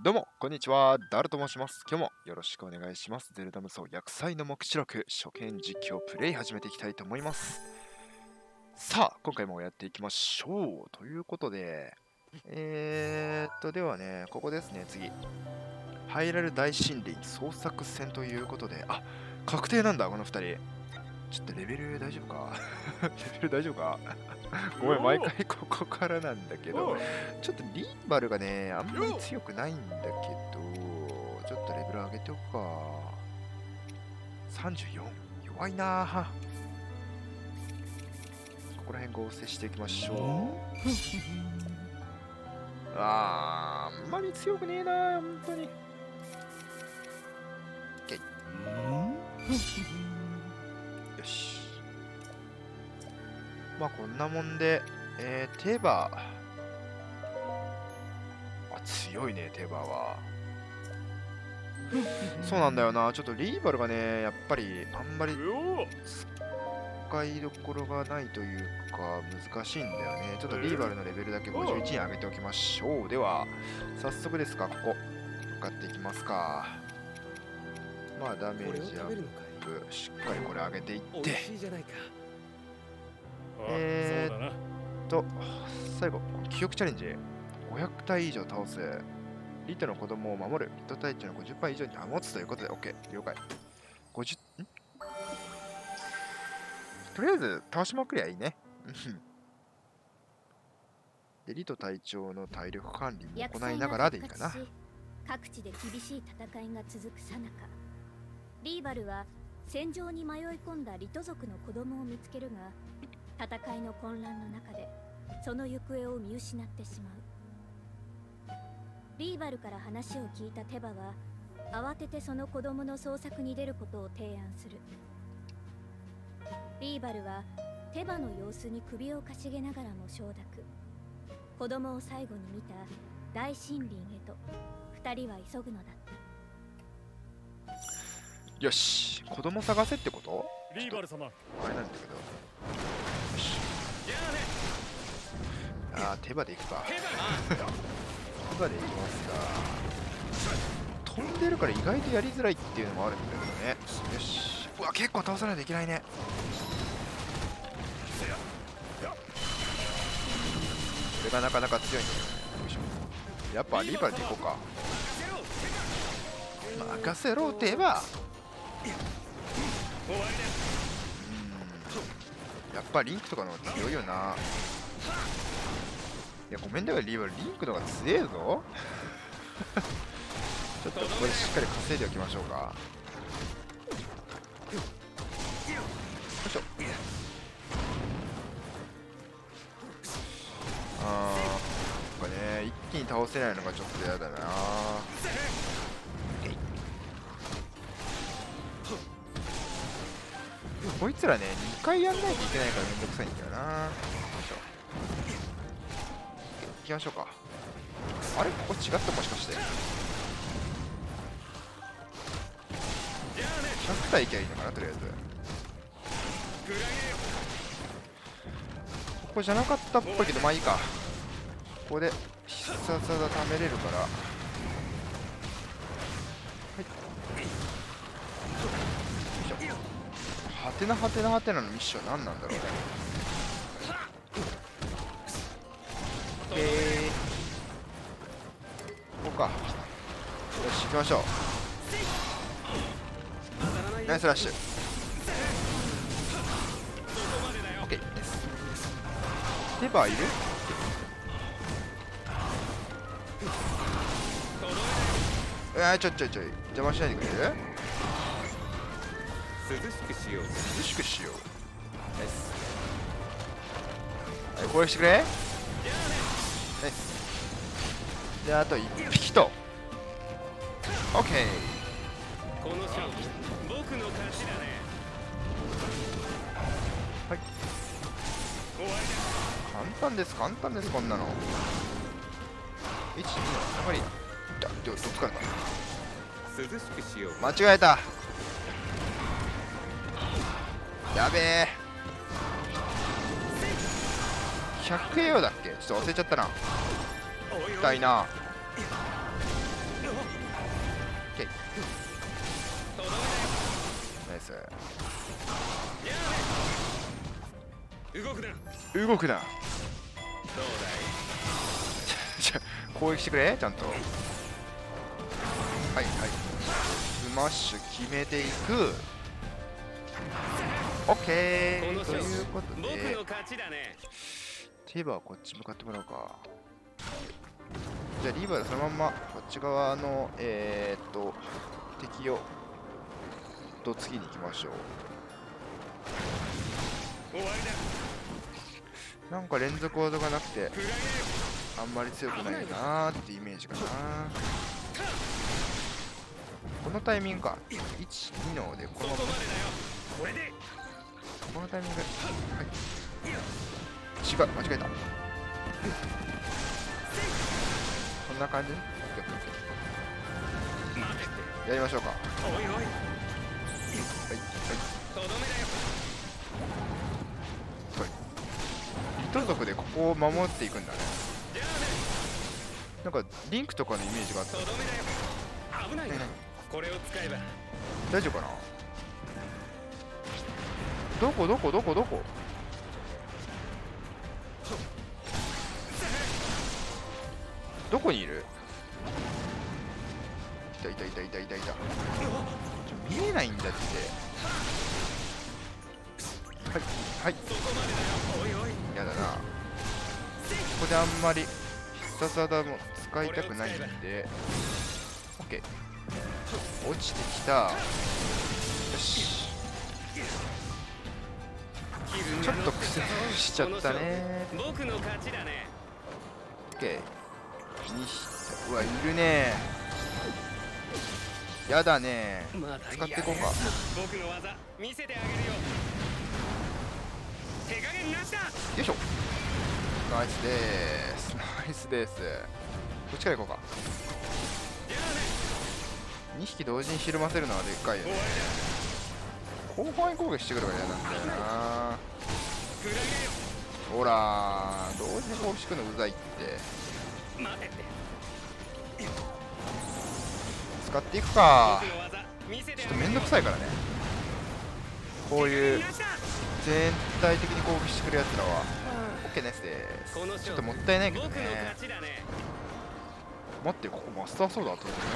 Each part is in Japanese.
どうも、こんにちは。ダルと申します。今日もよろしくお願いします。ゼルダ無双薬剤の目視録初見実況プレイ始めていきたいと思います。さあ、今回もやっていきましょう。ということで、ではね、ここですね、次。ハイラル大森林捜索戦ということで、あ、確定なんだ、この2人。ちょっとレベル大丈夫かレベル大丈夫かごめん、毎回ここからなんだけど、ちょっとリーバルがね、あんまり強くないんだけど、ちょっとレベル上げておくか。34、弱いなぁ。ここら辺合成していきましょう。あんまり強くねえなぁ、本当に。よし。まあこんなもんで、テーバー。強いね、テーバーは。そうなんだよな。ちょっとリーバルがね、やっぱりあんまり使いどころがないというか、難しいんだよね。ちょっとリーバルのレベルだけ51に上げておきましょう。では、早速ですが、ここ、向かっていきますか。まあ、ダメージアップ、しっかりこれ上げていって。最後、記憶チャレンジ。500体以上倒す。リトの子供を守る。リト体値の 50% 以上に保つということで、OK。了解。とりあえず、倒しまくりゃいいね。で、リト隊長の体力管理も行いながらでいいかな。 各地で厳しい戦いが続くさなか、リーバルは戦場に迷い込んだリト族の子供を見つけるが、戦いの混乱の中でその行方を見失ってしまう。リーバルから話を聞いたテバは慌ててその子供の捜索に出ることを提案する。リーバルはテバの様子に首をかしげながらも承諾。子供を最後に見た大森林へと二人は急ぐのだった。 よし、子供探せってこと？ リーバル様、 あれなんだけど。よし。手羽でいくか。手羽でいきますか。飛んでるから意外とやりづらいっていうのもあるんだけどね。よし。うわ、結構倒さないといけないね。これがなかなか強いんだよね。よいしょ。やっぱリーバルでいこうか。任せろって言えば。やっぱリンクとかの方が強いよな。いや、ごめんだからリーバル、リンクの方が強えぞ。ちょっとここでしっかり稼いでおきましょうか。よいしょ。なんかね、一気に倒せないのがちょっと嫌だな。こいつらね、2回やんないといけないからめんどくさいんだよな。よいしょ。行きましょうか。あれ、ここ違った、もしかして。100体いけばいいのかな、とりあえず。ここじゃなかったっぽいけど、まあいいか。ここで必殺技貯めれるから。はい。よいしょ。はてなはてなはてなのミッション何なんだろうね。ここか。よし、行きましょう。ナイスラッシュ。OK です。テバーいる？ちょい邪魔しないでくれる？ 涼しくしよう。 涼しくしよう。ナイス。はい、攻撃してくれ。ナイス。で、あと1匹と。OK。 この勝負、僕の勝ちだね。 はい。簡単です、こんなの。1、2の下がり。どっからだ。 涼しくしよう。 間違えた。やべえ。100KO だっけ？ちょっと忘れちゃったな。痛いな。 動くな。 動くな。 どうだい。 じゃあ攻撃してくれちゃんと。はいはい、スマッシュ決めていく。オッケーということ僕での勝ちだね。 テバはこっち向かってもらおうか。じゃあリーバーでそのまんまこっち側の敵をと次に行きましょう。 終わりだ。 なんか連続技がなくて食らえよ。 あんまり強くないなーってイメージかな。このタイミングか。1、2のでこのままそこまでだよ。これで。 このタイミング、はい、違う、間違えた。こんな感じ。 待てって。 やりましょうか。はおいおい。 い、はい。 とどめだよ。 リト族でここを守っていくんだね。 じゃあね。 なんかリンクとかのイメージがあったと。どめだよ。危ないな。これを使えば。 大丈夫かな。どこどこどこどこ。どこにいる。いたいたいたいたいたいた。見えないんだって。はいはい、 そこまでだよ。おいおい。 やだな。ここであんまり必殺技も使いたくないんで OK。 落ちてきた。よし、ちょっと苦戦しちゃったね。 僕の勝ちだね。 OK。 にしうわ、いるね。やだね。使っていこうか。 僕の技見せてあげるよ。手加減なしだ。 よいしょ。ナイスでーす。ナイスです。こっちから行こうか。 じゃあね。 2匹同時にひるませるのはでっかいよね。広範囲攻撃してくるから嫌なんだよな。 食らえよ。 ほらー、同時に攻撃してくるのうざいって。 待てって。 使っていくか。 僕の技見せてちょっとあげるよ。 めんどくさいからね、こういう手加減なしだ。 全体的に攻撃してくるやつらは。 OK ナイスです。 このちょっともったいないけど僕のね。 勝ちだね。 待って、ここマスターソードあったんだよね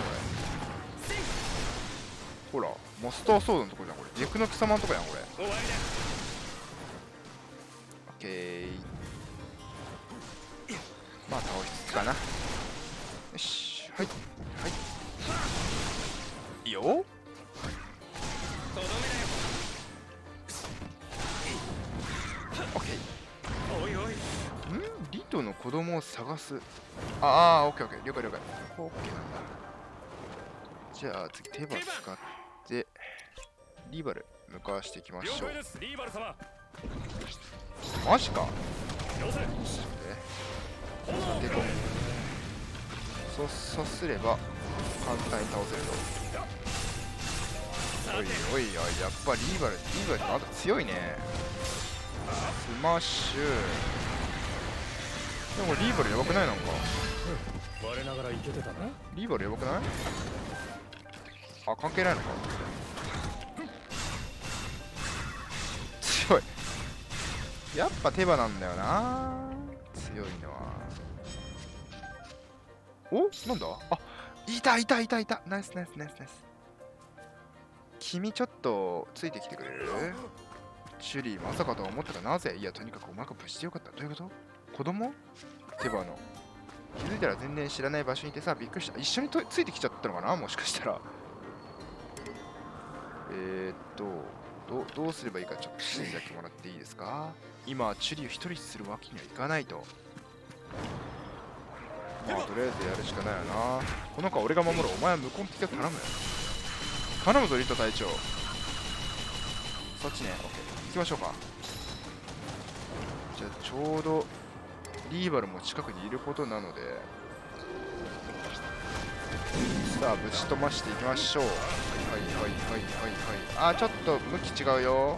これ。ほらマスターソードのとこじゃんこれ。軸の貴様のとこやんこれ。 終わりだ。 OK。 まあ倒しつつかな。よし、はいはい、いいよ。 とどめだよ。 OK。 おいおい。 リトの子供を探す。オッケーオッケー、了解了解。オッケーなんだ。じゃあ次手羽使ってリーバル向かわしていきましょう。 了解です、リーバル様。 マジか。 よせ。 使っていこう。そうすれば簡単に倒せると。おいおいおい、やっぱリーバルってまだ強いね。スマッシュ。でもリーバルやばくない？なんか我ながらいけてたな。 リーバルやばくない？あ、関係ないのか。強い。やっぱ手羽なんだよな、強いのは。お、なんだ。あ、いたいたいたいた。ナイスナイスナイスナイス。君ちょっとついてきてくれる？シュリーまさかとは思ったがなぜ？いや、とにかくお前が無事でよかった。どういうこと？子供？手羽の。気づいたら全然知らない場所にいてさ、びっくりした。一緒についてきちゃったのかな、もしかしたら。どうすればいいかちょっと指示だけもらっていいですか？今、チュリを一人にするわけにはいかないと。まあ、とりあえずやるしかないよな。この子は俺が守る。お前は向こうの敵を頼むよ。頼むぞ、リト隊長。そっちね。OK。行きましょうか。じゃあ、ちょうどリーバルも近くにいることなので、さあぶち飛ばしていきましょう。はいはいはいはいはい。あ、ちょっと向き違うよ。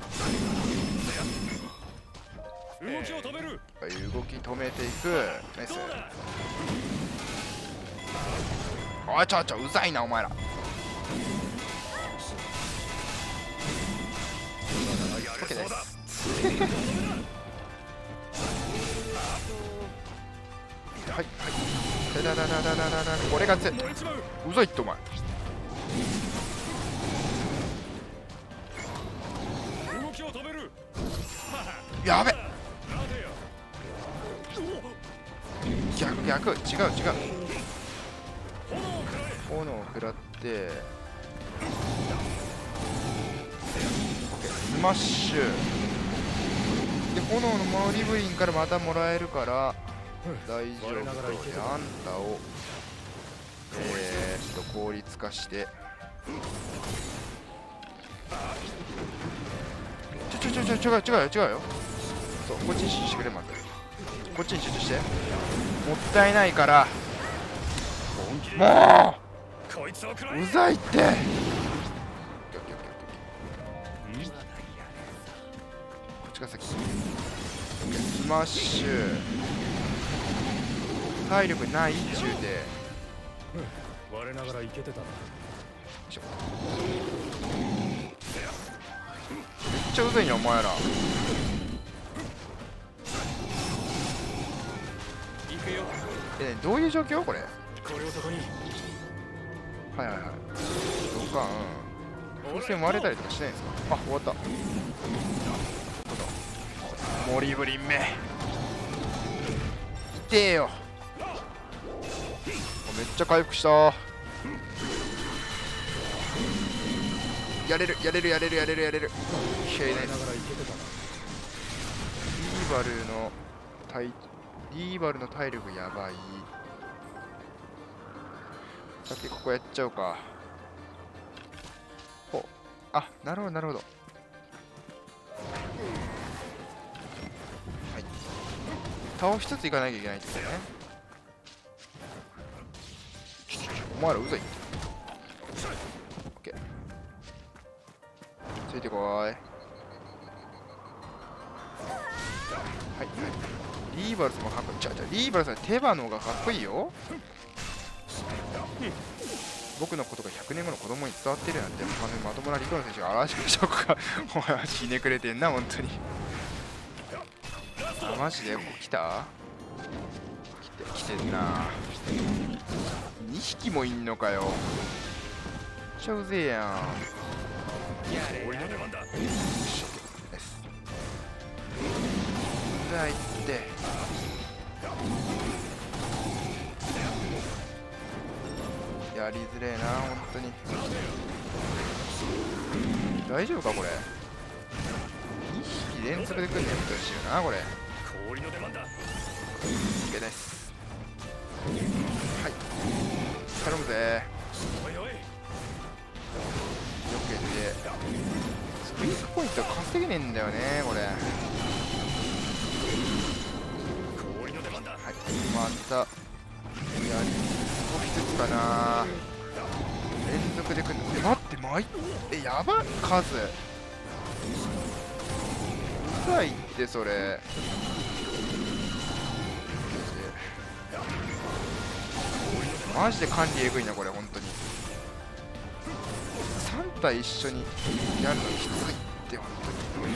動きを止める。 はい、動き止めていく。ナイス。おい、ちょうざいなお前ら。OK です。 はい。だだだだだだだだ。これが強い。 燃えちまう。 うざいってお前。 動きを止める。 やべ。 待てよ。 逆違う。 炎を食らえ。 炎を食らって、スマッシュで炎のマリブリンからまたもらえるから大丈夫。であんたを効率化して、違うよ。そう、こっちに集中してくれ。まずこっちに集中して。もったいないから。もこいつを食らうえ。 うざいって。こっちが先。スマッシュ。体力ない中で。 我ながらいけてたな。 めっちゃうざいんやお前ら。 行くよ。 どういう状況これ。 これをそこに。 はい。ドカン。風船割れたりとかしないんですか。あ、終わった。モリブリンめ。痛えよ。めっちゃ回復した。やれる。オッケーね。リーバルの体力やばい。さっきここやっちゃうか。ほう。あ、なるほど。はい。倒しつついかなきゃいけないってことね。お前らうざいって。オッケー。ついてこーい。はい。リーバルスもかっこいい。リーバルスは手羽の方がかっこいいよ。僕のことが100年後の子供に伝わってるなんて、まともな陸の選手が荒々しくしょうか。お前はひねくれてんな、本当に。あ、マジでここ来た？来てんな。2匹もいんのかよ。めっちゃうぜえやん。 俺の出番だ。 うざいって。やりづれえな、本当に。大丈夫かこれ。2匹連続で来るのやめてほしいよな、これ。 氷の出番だ。 OK です。はい、頼むぜ。 おいおい。 よけてスクイークポイント稼げねえんだよね、これ。 氷の出番だ。 はい、またやり少しずつかな。連続で来るの。待って、やば数。うざいってそれ。マジで管理えぐいなこれ、本当に。3体一緒にやるのきついって本当に。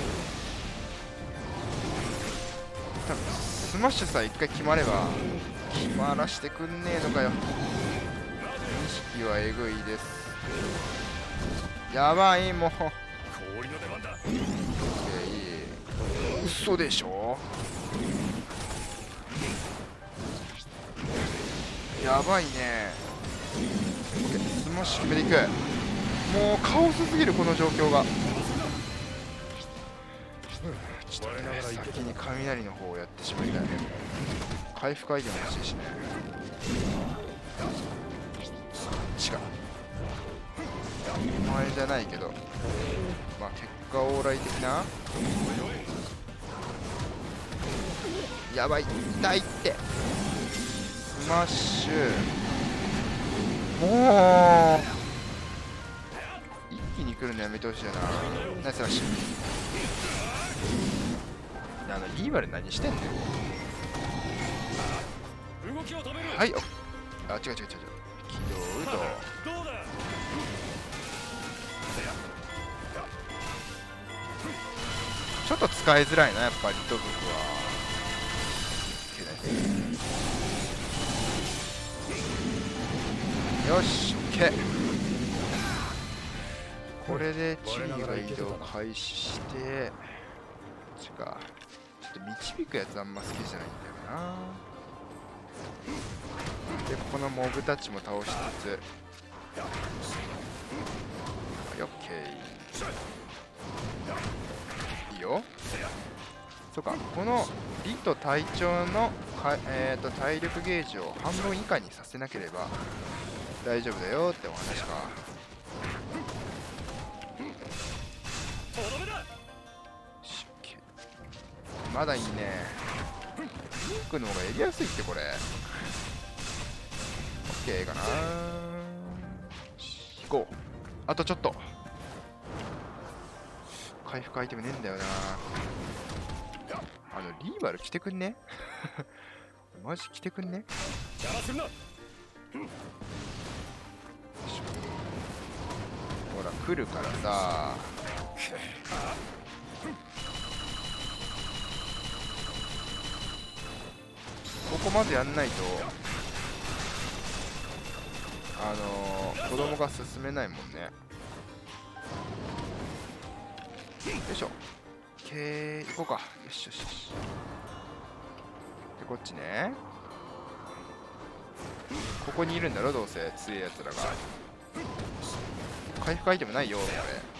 多分スマッシュさえ1回決まれば決まらしてくんねえのかよ。2匹はえぐいです。やばい、もう。 氷の出番だ。 嘘でしょ。やばいね。スマッシュ決めていく。もうカオスすぎるこの状況が。ちょっとね、先に雷の方をやってしまいたい。回復アイテム欲しいしね。違う、お前じゃないけど、まあ結果オーライ的な。やばい、痛いって。スマッシュ。もう一気に来るのやめてほしいよな。ナイスラッシュ。リーバル何してんの。 動きを止める。 はい、あ、違う起動と。 どうだ。 ちょっと使いづらいな、やっぱりリト族は。 よし、オッケー。これでチリが移動開始して、違う。ちょっと導くやつあんま好きじゃないんだよな。で、ここのモブたちも倒しつつ、はい、オッケー。いいよ。そうか、このリと隊長の体力ゲージを半分以下にさせなければ大丈夫だよってお話か。まだいいね。リンクの方がやりやすいってこれ。OK かな。行こう。あとちょっと。回復アイテムねえんだよな。リーバル来てくんねマジ来てくんね。ほら来るからさ。ここまずやんないと子供が進めないもんね。よいしょ。行こうか。よしよしよし。でこっちね。ここにいるんだろどうせ強いやつらが。回復アイテムないよこれ。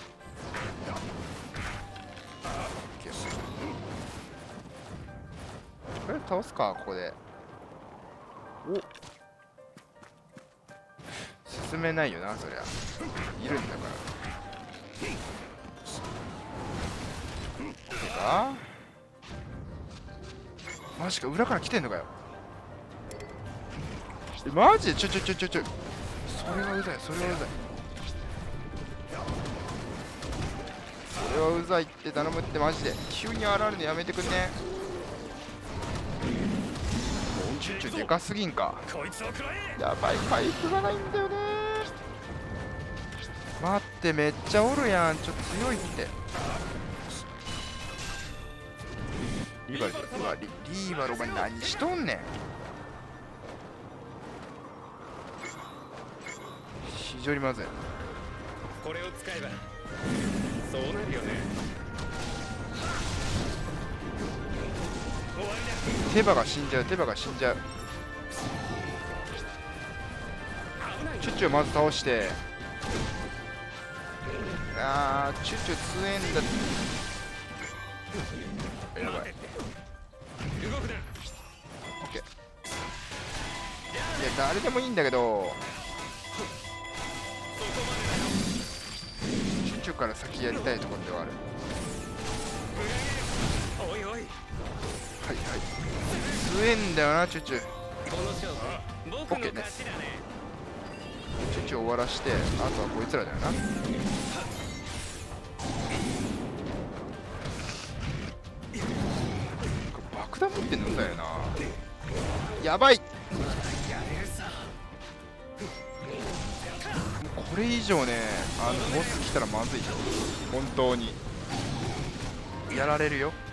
これ倒すか。ここでお進めないよなそりゃ。いるんだから。マジか、裏から来てんのかよ。マジでちょそれはうざい。それはうざいって頼むって。マジで急に現れるのやめてくんね。チュチュでかすぎんか。やばい、回復がないんだよね。待って、めっちゃおるやん。ちょっと強いって。リーバルお前何しとんねん。非常にまずい。 これを使えばそうなるよね。 手羽が死んじゃう。チュチュまず倒して。チュチュ強えんだ。やばい。オッケー。いや誰でもいいんだけど、チュチュから先やりたいところではある。はい、強えんだよなチュチュ。オッケーね。チュチュ終わらして、あとはこいつらだよな。爆弾持ってんのだよな。やばい。これ以上ね、ボス来たらまずいよ。本当にやられるよ。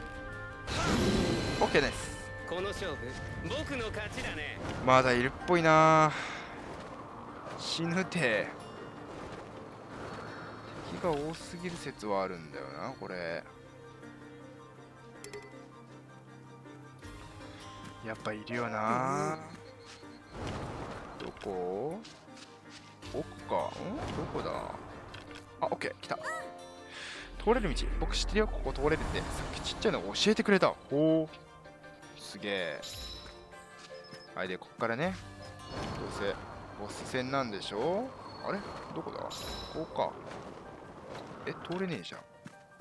OK です。 この勝負僕の勝ちだね。 まだいるっぽいな。死ぬて。敵が多すぎる説はあるんだよなこれ。やっぱいるよな。どこ？奥か。どこだ。あ、オッケー、来た。通れる道、僕知ってるよ。ここ通れるって。さっきちっちゃいの教えてくれた。ほう。すげえ。はい、で、こっからね。どうせ、ボス戦なんでしょ。あれどこだ。ここか。通れねえじゃん。ど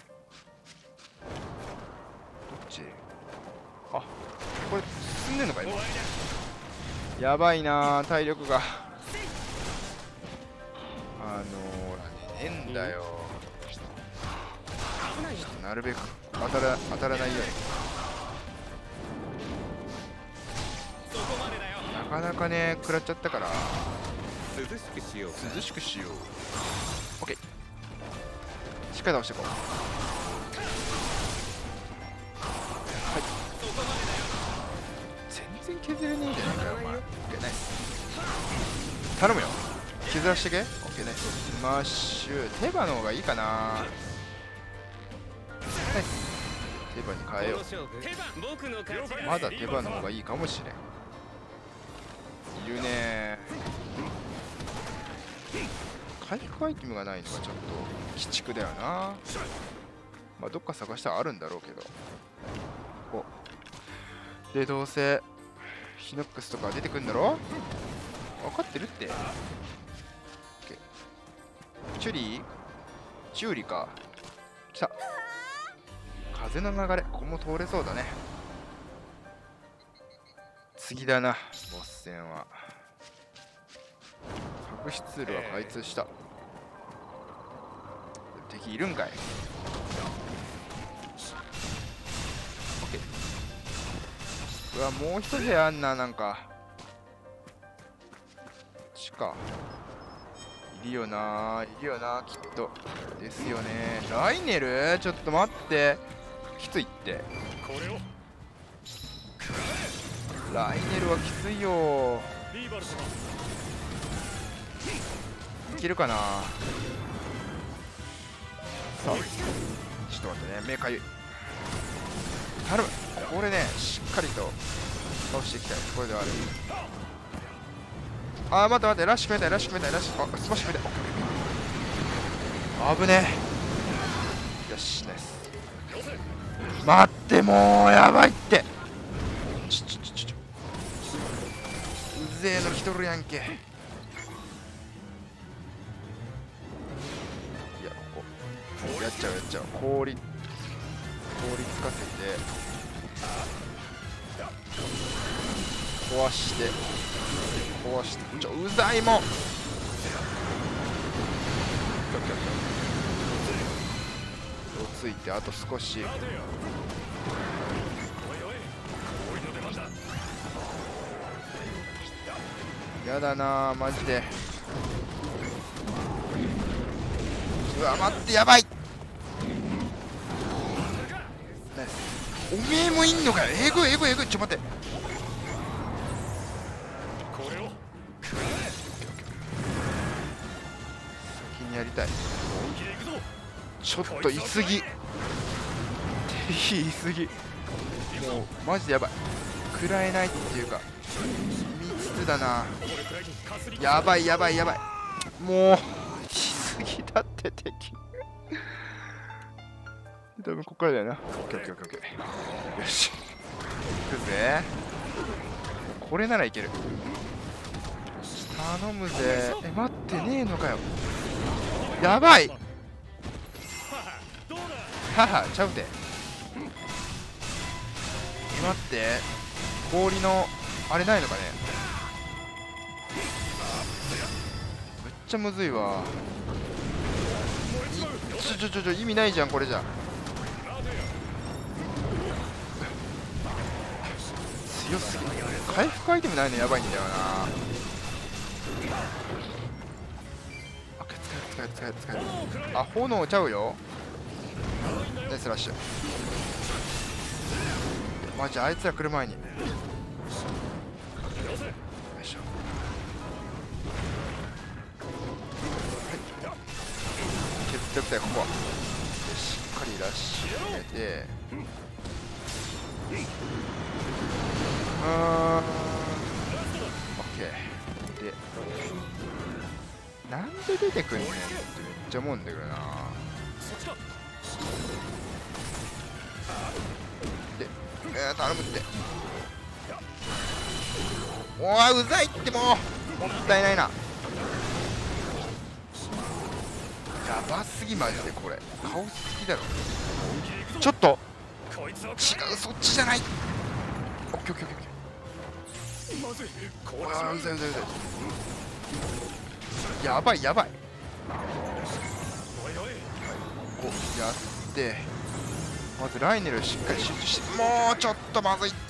っち。あ、これ進んでんのか今。やばいな、体力が。ねえんだよ。なるべく当たらないように。なかなかね、食らっちゃったから。 涼しくしよう。 オッケー。しっかり倒していこう。はい。全然削れねえんじゃないかよお前。オッケー、ナイス。 頼むよ。削らしてけ。オッケーね。スマッシュ。手羽の方がいいかな。はい。手羽に変えよう。まだ手羽の方がいいかもしれん。いるね。回復アイテムがないのがちょっと鬼畜だよな。まあどっか探したらあるんだろうけど。おで、どうせヒノックスとか出てくるんだろ。分かってるって。チュリか。来た。風の流れ、ここも通れそうだね。次だな、ボス戦は。隠しツールは開通した。敵いるんかい。オッケー。うわ、もう一部屋あんな、なんか。地下。いるよな、いるよな、きっと。ですよね。ライネル、ちょっと待って。きついって。ライネルはきついよ。いけるかな。さあ、ちょっと待ってね、目かゆい。頼む。これね、しっかりと倒していきたいところではある。あー、待って待って、ラッシュ決めたい、ラッシュ決めたい、ラッシュ、あ、スマッシュ決めたい。あぶねえ。よし、ナイス。待って、もうやばいって。うぜえの来とるやんけ。いや、ここやっちゃうやっちゃう。氷つかせて壊してうざいもん。ついてあと少し。やだな、マジで。うわ、待って、やばい。おめえもいんのかよ。えぐい。ちょ待って。先にやりたい。ちょっと言い過ぎ。言い過ぎ。もうマジでやばい。食らえないっていうか密室だな。やばい。もうしすぎだって敵。多分ここからだよな。オッケー。よし、行くぜ。これならいける。頼むぜ。待ってねえのかよ。やばい。はちゃうて。待って、氷のあれないのかね。めっちゃむずいわ。意味ないじゃんこれじゃ。強すぎる。回復アイテムないのやばいんだよな。あ、使える。あ、炎ちゃうよ。ナイスラッシュ。マジあいつら来る前に。よいしょ。削っておきたい、ここは。しっかりラッシュ決めて。オッケー。で、なんで出てくんねんってめっちゃ思うんだけどな。で、頼むって。おー、うざいってもう。もったいないな。やばすぎマジでこれ。顔すぎだろ。ちょっと違う、そっちじゃない。オッケー。うざい。やばい。こうやってまずライネルしっかり集中して。もうちょっとまずいって。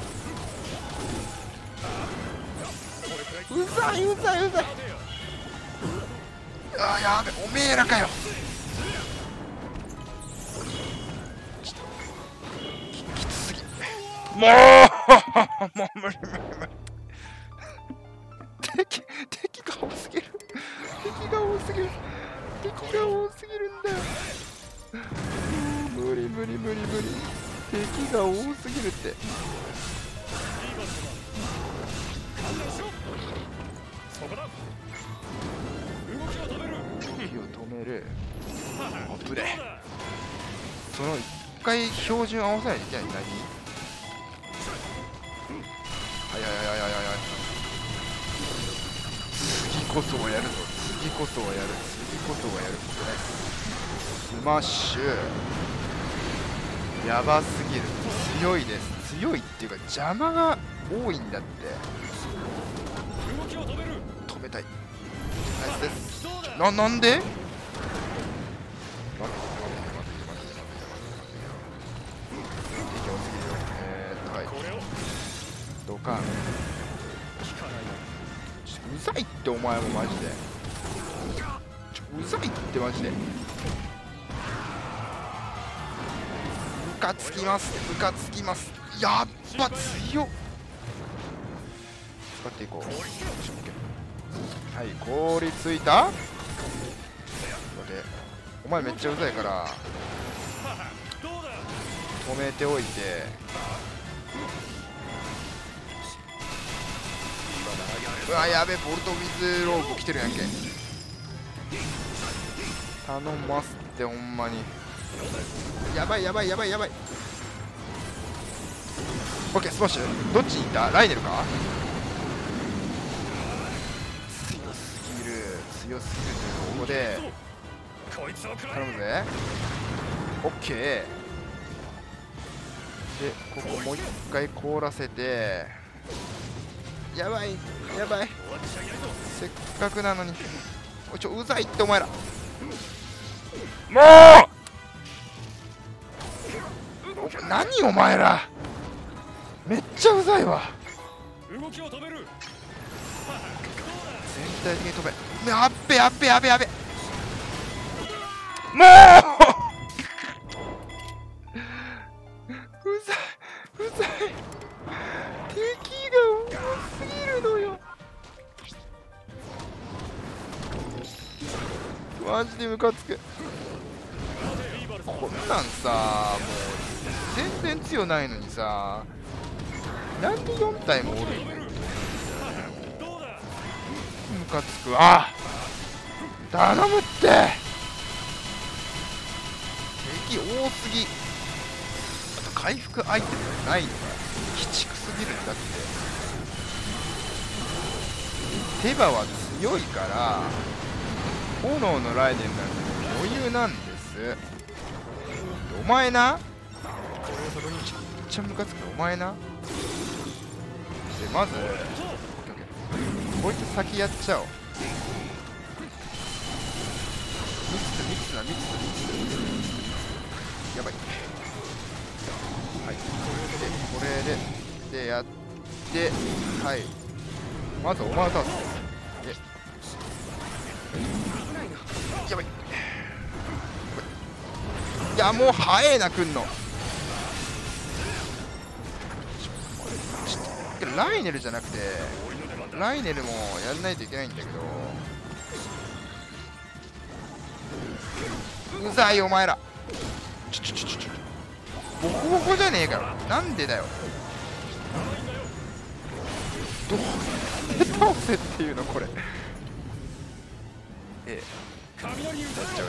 うざい。あー、やべ、おめえらかよ。ちょっときつすぎ。もう無理。敵すぎる。敵が多すぎるんだよ。無理無理無理無理。敵が多すぎるって。動きを止める。アップでその一回標準合わせないといけない。何？はいはいはいはいはいはい。次こそはやるぞ。次こそはやる。次こそはやる。スマッシュ。やばすぎる。強いです。強いっていうか邪魔が多いんだって。止めたい。ナイスです。なんで？はい。ドカン。うざいってお前もマジで。うざいってマジで。ムカつきます。ムカつきます。やっぱ強っ。使っていこう。はい、氷ついた。これでお前めっちゃうざいから止めておいて、うわやべ、ボルト水ローブ来てるやんけ。頼ますってほんまに。やばいやばいやばいやばい。オッケー、スマッシュ。どっちにいた？ライネルか？強すぎる。強すぎる。ここで頼むぜ。オッケーで、ここもう一回凍らせて。やばいやばい。せっかくなのに。うざいってお前ら。もう何お前ら。めっちゃうざいわ。全体的に飛べ。やっべやっべやべやべ。もううざいうざい。敵が多すぎるのよ。マジでムカつく。こんなんさ、もう全然強ないのにさ、なんで4体もおるんだよ。ムカつくわ。頼むって。敵多すぎ。あと回復アイテムがないのが鬼畜すぎるんだって。手羽は強いから炎のライデンなんて余裕なんです。お前な、めっちゃムカつく。お前な。でまずこいつ先やっちゃおう。ミツだ。やばい。はい、これでやって、はい、まずお前を倒す。やばい。いやもう早えな、来んの。ライネルじゃなくて、ライネルもやんないといけないんだけど、うざいお前ら。ボコボコじゃねえかよ。なんでだよ。どうやって倒せっていうのこれ。やっちゃう。オッケー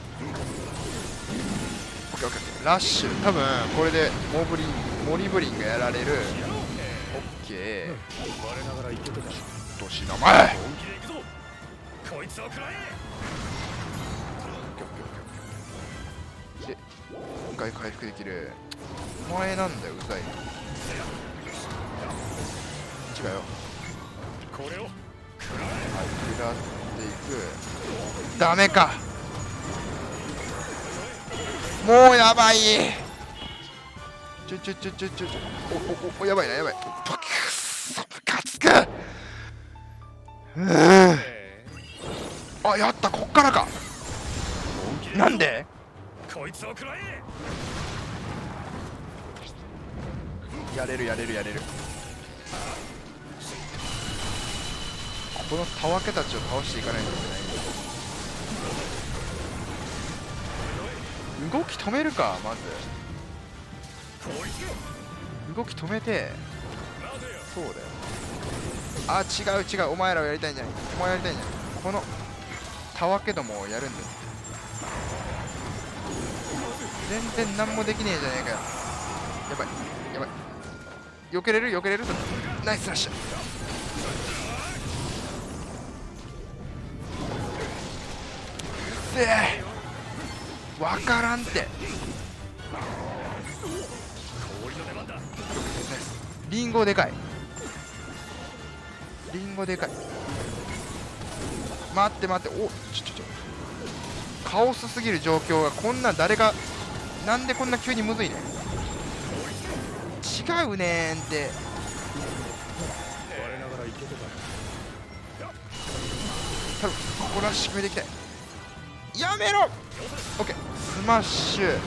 オッケー。ラッシュ。多分これでモリブリンがやられる。オッケー。年名前。で、一回回復できる。お前なんだよ、うざい。違うよ。はい、食らっていく。ダメか。もうやばい。おやばいな、やばい。くっそムカつく。あ、やった、こっからか。なんで？やれる。このたわけたちを倒していかないといけない。 動き止めるか、まず。動き止めて、そうだよ。あ、違う違う、お前らをやりたいんじゃない。お前やりたいんじゃない。このたわけどもをやるんだよ。全然何もできねえじゃねえかよ。やばいやばい。避けれる避けれる。ナイスラッシュ。せえ、わからんって。リンゴでかい。リンゴでかい。待って待って、おカオスすぎる状況が。こんな誰がなんでこんな急にむずいねん。違うねんって。多分ここらしくめていきたい。やめろ。オッケー、スマッシュ。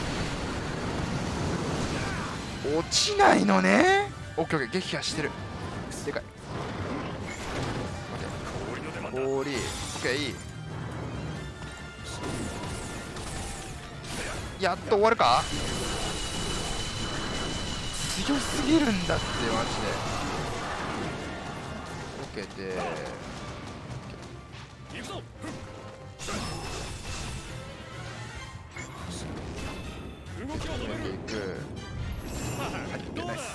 落ちないのね。オッケーオッケー、撃破してる。でかい。氷、オッケー、いい。やっと終わるか。強すぎるんだってマジで。オッケーでいく。はい、オッケー、ナイス。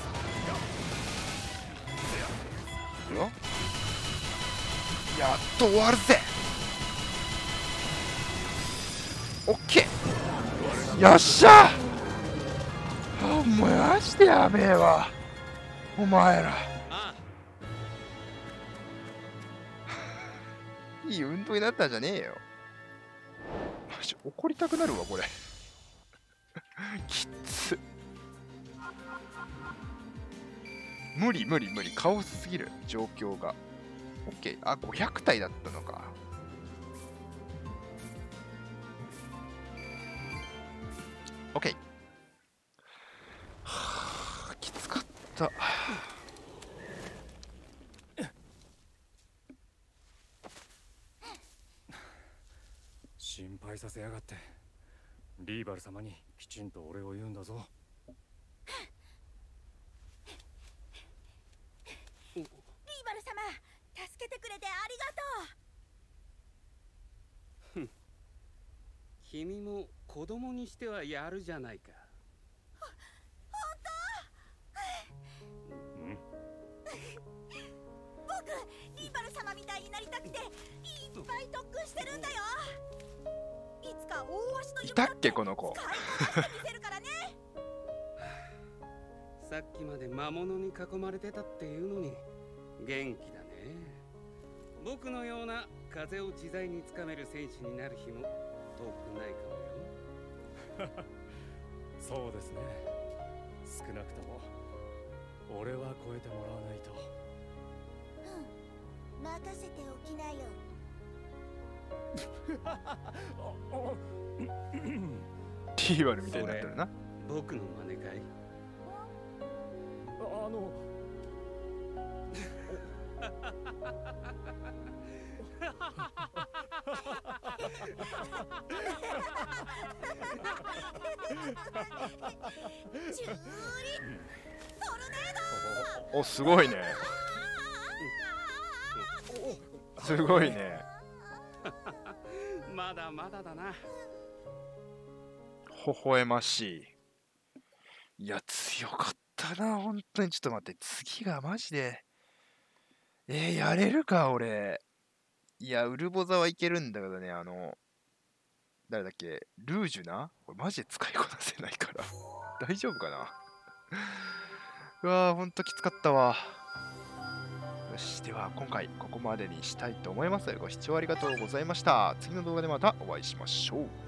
よ、やっと終わるぜ。オッケー、よっしゃ。あ、もうマジでやべえわお前ら。いい運動になったんじゃねえよ。マジ怒りたくなるわこれきつ。無理無理無理、カオスすぎる状況が。オッケー、あ、500体だったのか。オッケー。はあ、きつかった。 心配させやがって。リーバル様にきちんと俺を言うんだぞ。 リーバル様、助けてくれてありがとう。 君も子供にしてはやるじゃないか。 本当？僕、リーバル様みたいになりたくていっぱい特訓してるんだよ。いつか大足のいたっけこの子。 使いこなしてみせるからね。 さっきまで魔物に囲まれてたっていうのに元気だね。僕のような風を自在につかめる戦士になる日も遠くないかもよ。そうですね。少なくとも俺は超えてもらわないと。 うん、任せておきなよ。 ティーバルみたいになってるな。 僕の真似かい？ お、すごいね。すごいね。 まだまだだな。 微笑ましい。いや、強かったな、本当に。ちょっと待って、次がマジで。やれるか、俺。いや、ウルボザはいけるんだけどね、誰だっけ、ルージュな、これマジで使いこなせないから。大丈夫かな。うわー、ほんときつかったわ。よし、では今回ここまでにしたいと思います。ご視聴ありがとうございました。次の動画でまたお会いしましょう。